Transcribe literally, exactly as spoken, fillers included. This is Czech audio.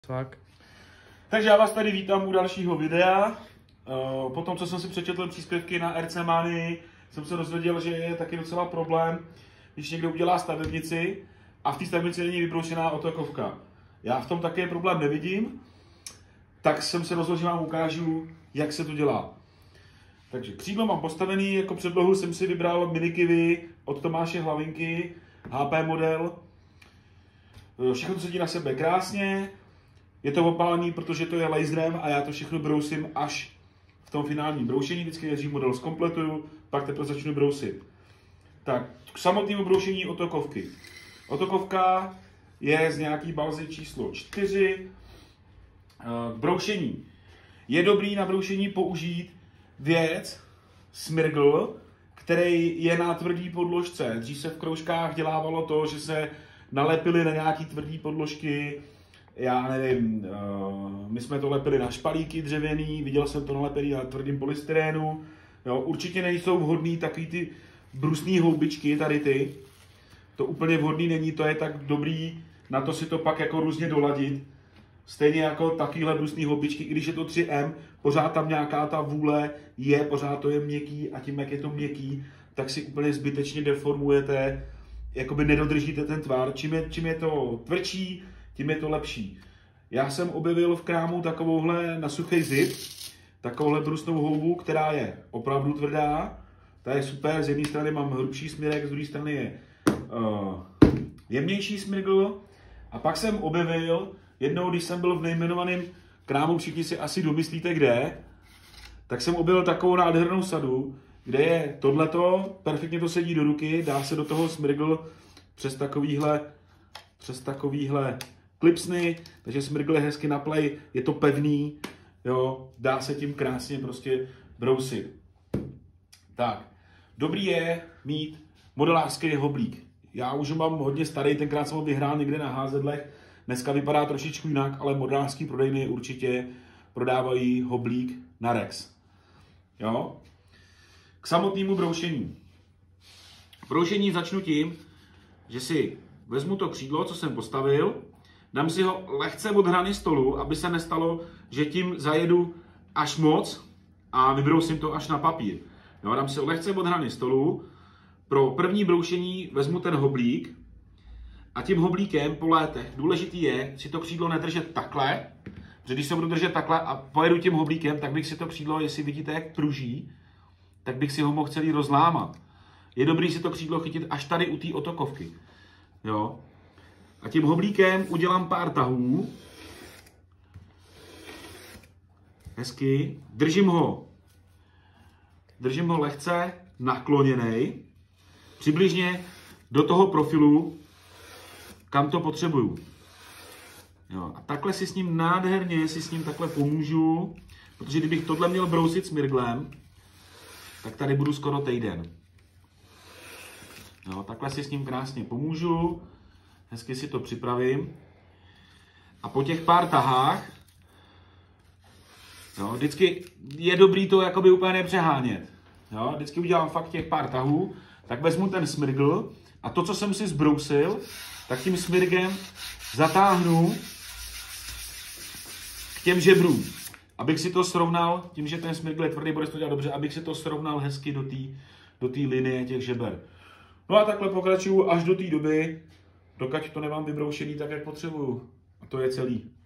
Tak. Takže já vás tady vítám u dalšího videa. Po tom, co jsem si přečetl příspěvky na R C Manii, jsem se dozvěděl, že je taky docela problém, když někdo udělá stavebnici a v té stavebnici není vybroušená otokovka. Já v tom také problém nevidím, tak jsem se rozhodl, že vám ukážu, jak se to dělá. Takže křídlo mám postavený, jako předlohu jsem si vybral Minikivy od Tomáše Hlavinky, H P model. Všechno to sedí na sebe krásně. Je to opálený, protože to je laserem a já to všechno brousím až v tom finálním broušení. Vždycky nejdřív model zkompletuju, pak teprve začnu brousit. Tak, k samotnému broušení otokovky. Otokovka je z nějaký balzy číslo čtyři. K broušení. Je dobrý na broušení použít věc, smirgl, který je na tvrdý podložce. Dřív se v kroužkách dělávalo to, že se nalepily na nějaký tvrdý podložky. Já nevím, my jsme to lepili na špalíky dřevěný, viděl jsem to nalepený na tvrdým polystyrénu. Jo, určitě nejsou vhodný takový ty brusný houbičky, tady ty. To úplně vhodný není, to je tak dobrý na to si to pak jako různě doladit. Stejně jako takovýhle brusný houbičky, i když je to tři M, pořád tam nějaká ta vůle je, pořád to je měkký a tím, jak je to měkký, tak si úplně zbytečně deformujete, jakoby nedodržíte ten tvar. Čím je, čím je to tvrdší, tím je to lepší. Já jsem objevil v krámu takovouhle na suchý zip, takovouhle brusnou houbu, která je opravdu tvrdá. Ta je super, z jedné strany mám hrubší smirek, z druhé strany je uh, jemnější smirgl. A pak jsem objevil, jednou, když jsem byl v nejmenovaném krámu, všichni si asi domyslíte kde, tak jsem objevil takovou nádhernou sadu, kde je tohleto, perfektně to sedí do ruky, dá se do toho smirgl přes takovýhle, přes takovýhle klipsny, takže smirgl je hezky na play, je to pevný, jo, dá se tím krásně prostě brousit. Tak, dobrý je mít modelářský hoblík. Já už mám hodně starý, tenkrát jsem ho vyhrál někde na házedlech, dneska vypadá trošičku jinak, ale modelářský prodejny určitě prodávají hoblík na Rex. Jo? K samotnému broušení. Broušení začnu tím, že si vezmu to křídlo, co jsem postavil, dám si ho lehce od hrany stolu, aby se nestalo, že tím zajedu až moc a vybrousím to až na papír. Jo, dám si ho lehce od hrany stolu. Pro první broušení vezmu ten hoblík a tím hoblíkem po létech důležitý je si to křídlo nedržet takhle, protože když se budu držet takhle a pojedu tím hoblíkem, tak bych si to křídlo, jestli vidíte, jak pruží, tak bych si ho mohl celý rozlámat. Je dobrý si to křídlo chytit až tady u té otokovky. Jo. A tím hoblíkem udělám pár tahů. Hezky. Držím ho. Držím ho lehce nakloněnej. Přibližně do toho profilu, kam to potřebuju. Jo. A takhle si s ním nádherně, si s ním takhle pomůžu, protože kdybych tohle měl brousit smirglem, tak tady budu skoro týden. Jo, takhle si s ním krásně pomůžu, hezky si to připravím. A po těch pár tahách, jo, vždycky je dobrý to jakoby úplně nepřehánět. Jo, vždycky udělám fakt těch pár tahů, tak vezmu ten smirgl a to, co jsem si zbrousil, tak tím smirgem zatáhnu k těm žebrům. Abych si to srovnal, tím, že ten smirgl je tvrdý, bude to dělat dobře, abych si to srovnal hezky do té do té linie těch žeber. No a takhle pokračuju až do té doby, dokud to nemám vybroušený tak, jak potřebuju. A to je celý.